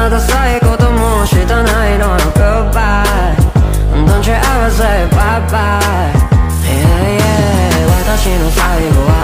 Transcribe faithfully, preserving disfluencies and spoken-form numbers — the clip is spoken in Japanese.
なダサいこともしたないのよ Goodbye Don't you ever say bye bye Yeah yeah 私の最後は